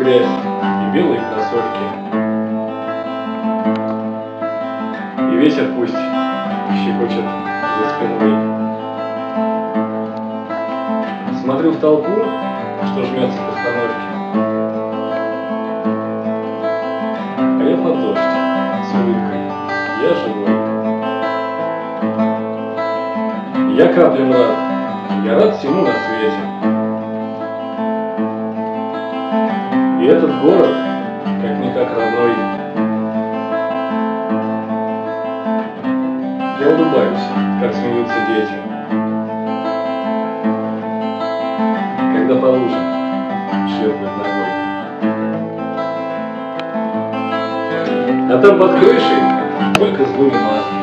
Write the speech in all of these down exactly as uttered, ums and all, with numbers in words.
грязь и белые кроссовки. И ветер пусть щекочет за спиной. Смотрю в толпу, что жмется к остановке. А я под дождь с улыбкой, я живой. Я каплям рад, я рад всему на свете. И этот город, как-никак родной. Я улыбаюсь, как смеются дети, когда по лужам шлепает ногой. А там под крышей только сдули маски.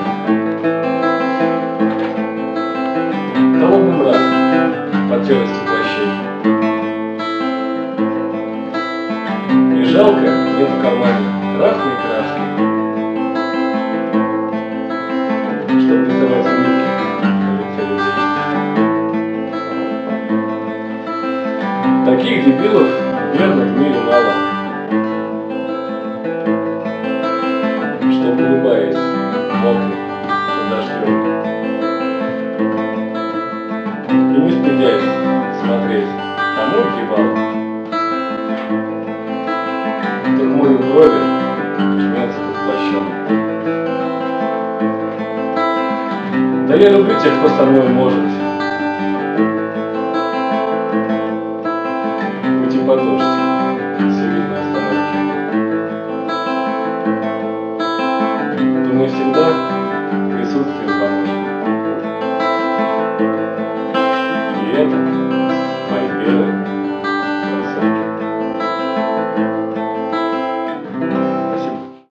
Холодный мрак под тяжестью плащей. И жалко, нет в кармане красной краски, чтобы рисовать улыбки на лице людей. Таких дебилов, верно, в мире мало, чтобы, улыбаясь, мокнуть под дождем. И не стыдясь смотреть, кому въебало. Кто хмурит брови, жмется под плащом. Да я люблю тех, кто со мной может.